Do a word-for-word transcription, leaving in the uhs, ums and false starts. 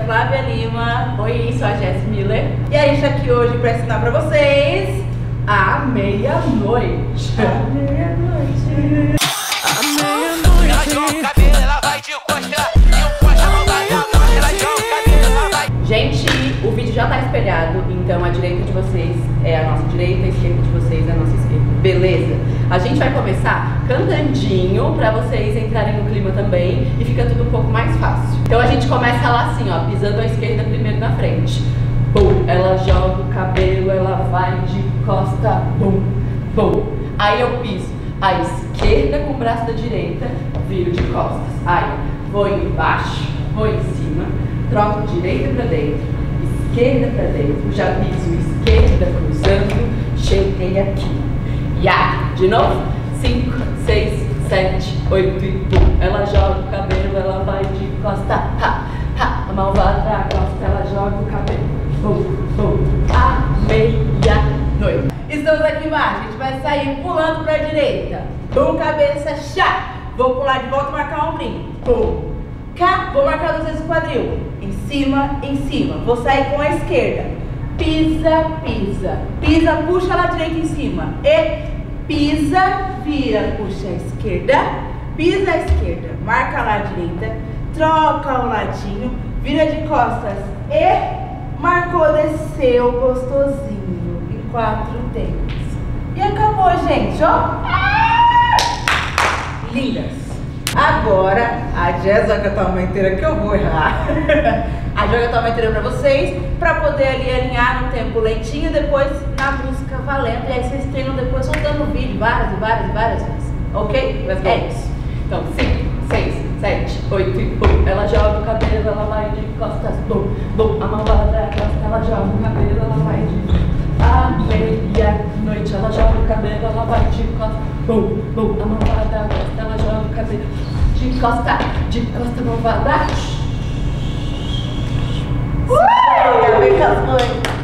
Flávia Lima. Oi, sou a Jess Miller. E a gente tá aqui hoje pra ensinar pra vocês a meia-noite. A meia-noite. A meia-noite. Ela joga o cabelo, ela vai de costa. E o costa não vai a mão. Ela joga o cabelo, ela vai. Gente, o vídeo já tá espelhado, então a direita de vocês é a nossa direita, a esquerda de vocês é a nossa esquerda. Beleza? A gente vai começar cantandinho pra vocês entrarem no clima também e fica tudo um pouco mais fácil. Então a gente começa lá assim, ó, pisando a esquerda primeiro na frente. Bum, ela joga o cabelo, ela vai de costa, bum, bum. Aí eu piso a esquerda com o braço da direita, viro de costas. Aí vou embaixo, vou em cima, troco direita pra dentro, esquerda pra dentro, já piso esquerda cruzando, cheguei aqui. Ya, de novo, cinco, seis, sete, oito e pum. Ela joga o cabelo, ela vai de costa, ha, ha. A malvada da costa, ela joga o cabelo, bum, bum. A meia-noite. Estamos aqui embaixo, a gente vai sair pulando pra direita, bum, cabeça, chá. Vou pular de volta e marcar o ombrinho, bum, cá, vou marcar duas vezes o quadril, em cima, em cima. Vou sair com a esquerda, pisa, pisa, pisa, puxa lá direita em cima, e pisa, vira, puxa a esquerda, pisa a esquerda, marca lá a direita, troca o ladinho, vira de costas e marcou, desceu, gostosinho, em quatro tempos. E acabou, gente, ó. Lindas. Agora, a Jess vai cantar uma inteira que eu vou errar. A Jess vai cantar uma inteira pra vocês, pra poder ali alinhar no tempo lentinho, depois na música valendo. E aí vocês treinam depois soltando o vídeo várias e várias e várias vezes. Ok? Let's go. É isso. Então, cinco, seis, sete, oito e pum. Ela joga o cabelo, ela vai de costas, bum, bum. A malvada da costa, ela joga o cabelo, ela vai de... A meia-noite, ela joga o cabelo, ela vai de costa, bum, bum. A malvada da costa, ela joga o cabelo de costa, de costa, malvada. Uh! Vem com as mães.